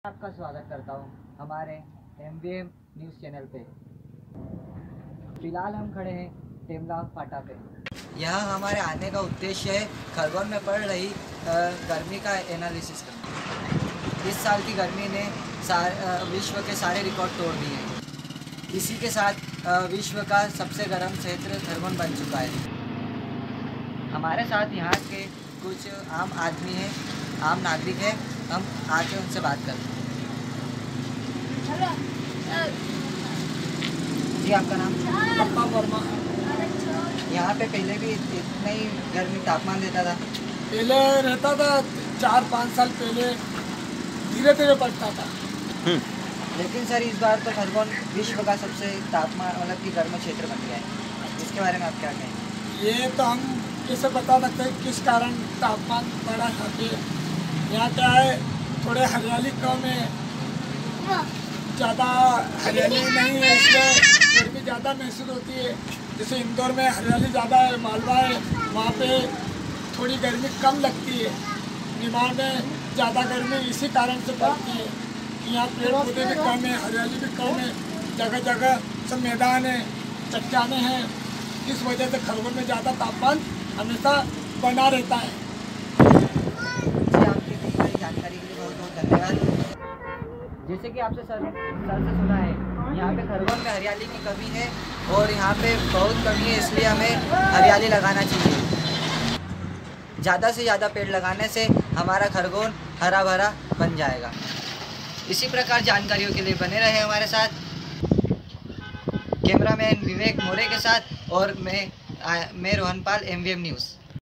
आपका स्वागत करता हूं हमारे MVM न्यूज़ चैनल पे। फिलहाल हम खड़े हैं टेमला फाटा पे। यहाँ हमारे आने का उद्देश्य है खरगोन में पड़ रही गर्मी का एनालिसिस करना। इस साल की गर्मी ने विश्व के सारे रिकॉर्ड तोड़ दिए हैं। इसी के साथ विश्व का सबसे गर्म क्षेत्र खरगोन बन चुका है। हमारे साथ यहाँ के कुछ आम आदमी हैं, आम नागरिक हैं। हम आके उनसे बात करते हैं। जी, आपका नाम? पप्पा वर्मा। यहाँ पे पहले भी इतना ही गर्मी तापमान रहता था? पहले रहता था, 4-5 साल पहले धीरे धीरे बढ़ता था। लेकिन सर इस बार तो खरगोन विश्व का सबसे तापमान मतलब कि गर्म क्षेत्र बन गया है। इसके बारे में आप क्या कहेंगे? ये तो हम कैसे बता सकते हैं किस कारण तापमान बढ़ा है। यहाँ क्या है, थोड़े हरियाली कम है, ज़्यादा हरियाली नहीं है, इसलिए गर्मी ज़्यादा महसूस होती है। जैसे इंदौर में हरियाली ज़्यादा है, मालवा है, वहाँ पे थोड़ी गर्मी कम लगती है। निमाड़ में ज़्यादा गर्मी इसी कारण से पड़ती है कि यहाँ पेड़ पौधे भी कम है, हरियाली भी कम है, जगह जगह सब मैदान है, चट्टानें हैं। इस वजह से खरगोन में ज़्यादा तापमान हमेशा बना रहता है। आपकी दी गई जानकारी के लिए बहुत बहुत धन्यवाद। जैसे कि आपसे सर से सुना है, यहाँ पे खरगोन में हरियाली की कमी है और यहाँ पे बहुत कमी है, इसलिए हमें हरियाली लगाना चाहिए। ज़्यादा से ज़्यादा पेड़ लगाने से हमारा खरगोन हरा भरा बन जाएगा। इसी प्रकार जानकारियों के लिए बने रहे हमारे साथ। कैमरामैन विवेक मोरे के साथ और मैं रोहनपाल MVM न्यूज़।